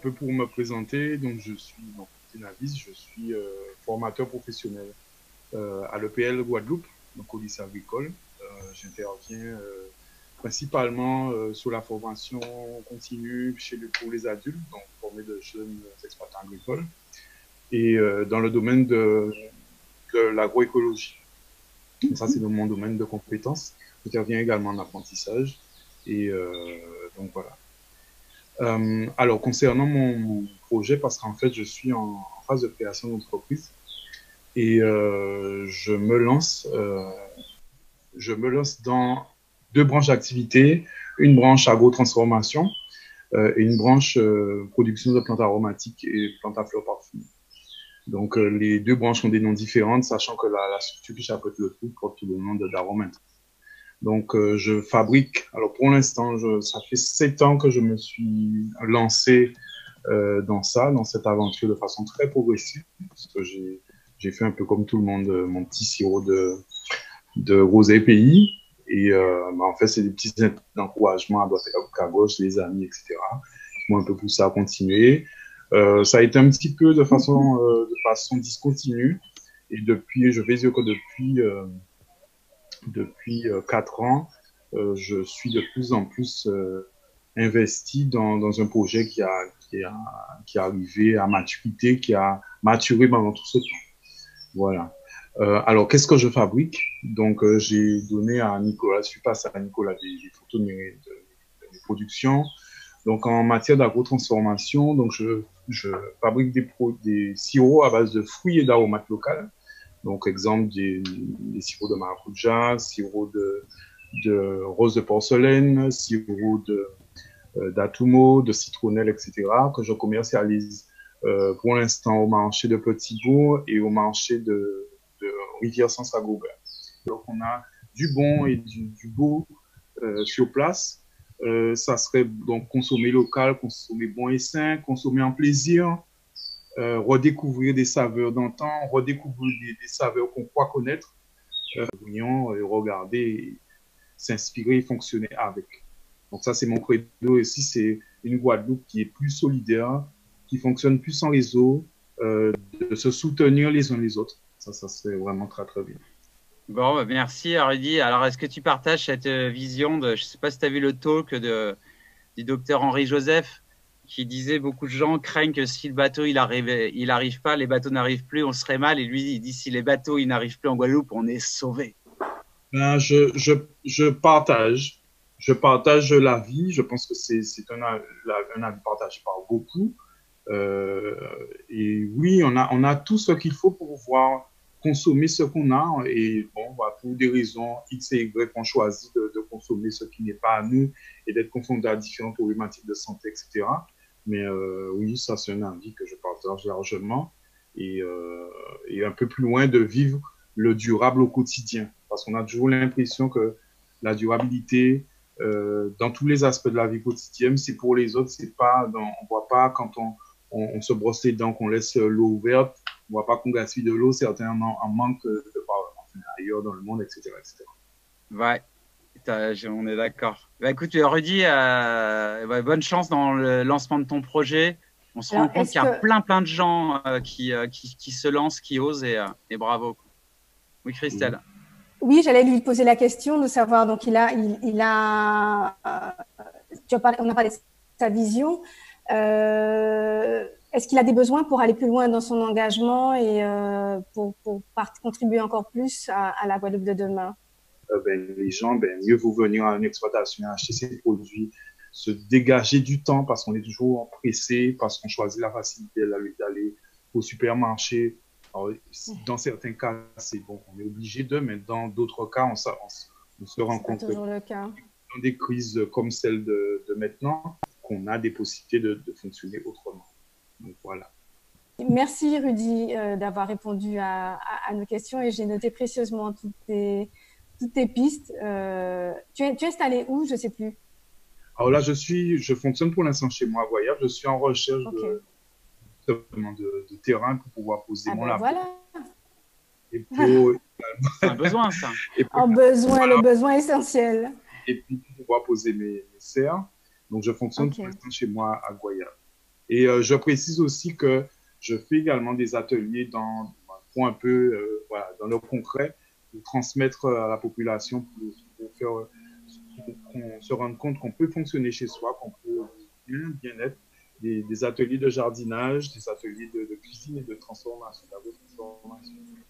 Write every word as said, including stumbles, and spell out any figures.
peu pour me présenter, donc je suis donc, Navis, je suis euh, formateur professionnel euh, à l'E P L Guadeloupe, donc au lycée agricole. Euh, J'interviens euh, principalement euh, sur la formation continue chez le, pour les adultes, donc former de jeunes exploitants agricoles, et euh, dans le domaine de, de l'agroécologie. Ça, c'est dans mon domaine de compétences. J'interviens également en apprentissage, et euh, donc voilà. Euh, alors, concernant mon, mon projet, parce qu'en fait, je suis en, en phase de création d'entreprise et euh, je me lance, euh, je me lance dans deux branches d'activité, une branche agro-transformation euh, et une branche euh, production de plantes aromatiques et plantes à fleurs parfumées. Donc, euh, les deux branches ont des noms différents, sachant que la, la structure qui chapeaute le tout porte le nom d'Aromint. Donc, euh, je fabrique. Alors, pour l'instant, je, ça fait sept ans que je me suis lancé euh, dans ça, dans cette aventure de façon très progressive, parce que j'ai j'ai fait un peu comme tout le monde euh, mon petit sirop de, de rosé pays. Et euh, bah, en fait, c'est des petits encouragements à droite et à gauche, les amis, et cetera, qui m'ont un peu poussé à continuer. Euh, ça a été un petit peu de façon, euh, de façon discontinue. Et depuis, je vais dire que depuis... Euh, Depuis euh, quatre ans, euh, je suis de plus en plus euh, investi dans, dans un projet qui a, qui, a, qui est arrivé à maturité, qui a maturé pendant tout ce temps. Voilà. Euh, alors, qu'est-ce que je fabrique? Donc, euh, j'ai donné à Nicolas, je suis passé à Nicolas des, des photos de mes, de, de mes productions. Donc, en matière d'agro-transformation, donc je, je fabrique des, pro, des sirops à base de fruits et d'aromates locales. Donc, exemple, des, des sirops de maracuja, sirop de, de rose de porcelaine, sirop de, euh, d'atumo, de citronnelle, et cetera, que je commercialise euh, pour l'instant au marché de Petit-Bourg et au marché de, de Rivière-Sans-Sagoubert. Donc, on a du bon et du, du beau euh, sur place. Euh, ça serait donc consommer local, consommer bon et sain, consommer en plaisir. Euh, redécouvrir des saveurs d'antan, redécouvrir des, des saveurs qu'on croit connaître, euh, et regarder, s'inspirer et fonctionner avec. Donc ça, c'est mon credo ici, c'est une Guadeloupe qui est plus solidaire, qui fonctionne plus en réseau, euh, de se soutenir les uns les autres. Ça, ça serait vraiment très, très bien. Bon, bah, merci Rudy. Alors, est-ce que tu partages cette vision de, je ne sais pas si tu as vu le talk de, du docteur Henri Joseph, qui disait beaucoup de gens craignent que si le bateau il arrive, il arrive pas, les bateaux n'arrivent plus, on serait mal. Et lui, il dit si les bateaux ils n'arrivent plus en Guadeloupe, on est sauvé. Ben, je, je, je partage, je partage l'avis. Je pense que c'est un, un avis partagé par beaucoup. Euh, et oui, on a, on a tout ce qu'il faut pour pouvoir consommer ce qu'on a. Et bon, bah, pour des raisons X et Y, on choisit de, de consommer ce qui n'est pas à nous et d'être confronté à différentes problématiques de santé, et cetera. Mais euh, oui, ça, c'est un avis que je partage largement. Et, euh, et un peu plus loin de vivre le durable au quotidien. Parce qu'on a toujours l'impression que la durabilité, euh, dans tous les aspects de la vie quotidienne, c'est pour les autres, c'est pas dans, on voit pas quand on, on, on se brosse les dents, qu'on laisse l'eau ouverte, on voit pas qu'on gaspille de l'eau, certains en, en manquent de, de, enfin, ailleurs dans le monde, et cetera, et cetera. Ouais, on est d'accord. Bah, écoute, Rudy, euh, bah, bonne chance dans le lancement de ton projet. On se Alors, rend compte qu'il y a que... plein, plein de gens euh, qui, euh, qui, qui se lancent, qui osent et, euh, et bravo. Oui, Christelle. Oui, j'allais lui poser la question de savoir, donc il a, il, il a, euh, tu as parlé, on a parlé de sa vision. Euh, Est-ce qu'il a des besoins pour aller plus loin dans son engagement et euh, pour, pour contribuer encore plus à, à la Guadeloupe de demain? Euh, ben, les gens, ben, mieux vaut venir à une exploitation, acheter ses produits, se dégager du temps parce qu'on est toujours pressé, parce qu'on choisit la facilité d'aller au supermarché. Alors, dans certains cas, c'est bon, on est obligé de, mais dans d'autres cas, on, on, on se rend compte que dans des crises comme celle de, de maintenant, qu'on a des possibilités de, de fonctionner autrement. Donc voilà. Merci Rudy euh, d'avoir répondu à, à, à nos questions et j'ai noté précieusement toutes tes, toutes tes pistes. Euh, tu, es, tu es installé où? Je ne sais plus. Alors là, je suis, je fonctionne pour l'instant chez moi à Voyage. Je suis en recherche okay. de, de, de terrain pour pouvoir poser ah mon ben labo. Voilà. Et pour, c'est un besoin, ça. Et pour, en besoin, voilà. Le besoin essentiel. Et puis pour pouvoir poser mes, mes serres. Donc, je fonctionne okay. pour l'instant chez moi à Goya. Et euh, je précise aussi que je fais également des ateliers dans, pour un peu, euh, voilà, dans le concret, pour transmettre à la population, pour, pour faire qu'on se rende compte qu'on peut fonctionner chez soi, qu'on peut bien, bien être, des, des ateliers de jardinage, des ateliers de, de cuisine et de transformation, d'agro-transformation.